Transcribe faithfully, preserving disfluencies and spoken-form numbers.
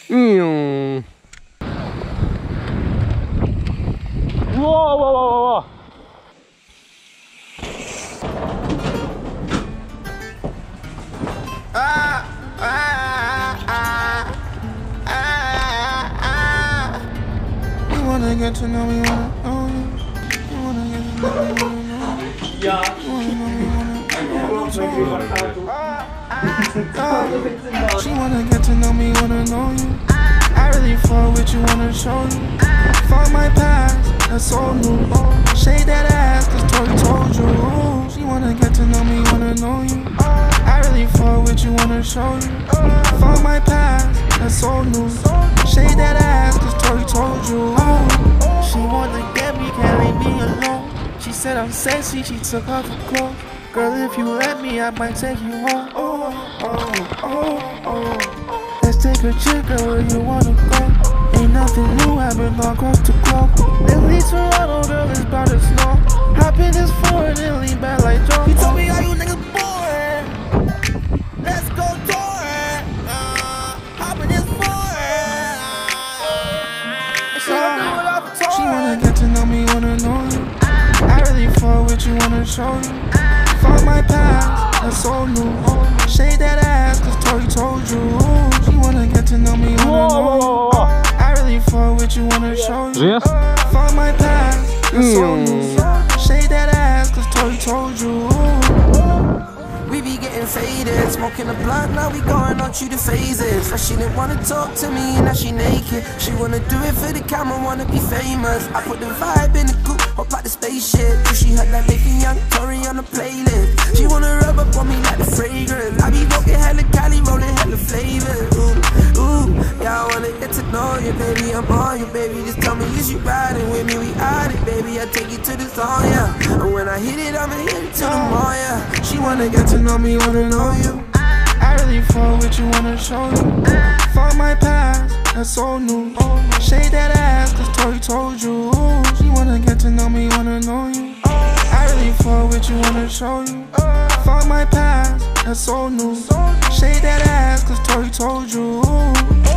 음. 우와, 와, 와, 와, 와. Ah, ah, ah, ah, ah. You wanna get to know me, wanna know you. You wanna get to know me, wanna know you. You wanna know me, wanna know you. She wanna get to know me, wanna know you. I really fall with you, wanna show you. Fuck my past, that's all new. Shake that ass, cause Tori told you. She wanna get to know me, wanna know you. I really fall with you, wanna show you. Fuck my past, that's all new. Shake that ass, cause Tori told you. She wanna get me, can't leave me alone. She said I'm sexy, she took off her clothes. Girl, if you let me, I might take you home. Oh, oh, oh, oh. Let's take a trip, girl, where you wanna go. Ain't nothing new, I've been all across the globe. Lately, Toronto, girl, it's about to snow. Hop in this Ford and lean back like Joe. He told me, are you niggas boring? Let's go touring. Uh, hop in this Ford. Uh, she gon' do it off the tour. She wanna get to know me, wanna know you. I really fall with you, wanna show you. Fuck my past, that's so new. Shake that ass, cause Tori told you. She wanna get to know me, wanna know you. I really fall with you, wanna show you. Żyjesz? Fuck my past, that's so new. Shake that ass, cause Tori told you. We be getting faded, smoking a blunt, now we going on through the phases. First she didn't wanna talk to me, now she naked. She wanna do it for the camera, wanna be famous. I put the vibe in the coupe, hop out the spaceship. Cause she heard that Nathan Young Tory on the playlist. She wanna rub up on me like the fragrance. I be walking hella Cali, rolling hella flavors. Ooh, ooh, yeah, I wanna get to know you, baby, I'm on you, baby. Just tell me, is you riding with me? We out it, baby, I take you to the zone, yeah. And when I hit it, I'ma hit it till the morning, yeah. She wanna get to know me, wanna know you. I really fall with you, wanna show you. Fuck my past, that's so new. Shake that ass, cause Tori told you. She wanna get to know me, wanna know you. I really fall with you, wanna show you. Fuck my past, that's so new. Shake that ass, cause Tori told you.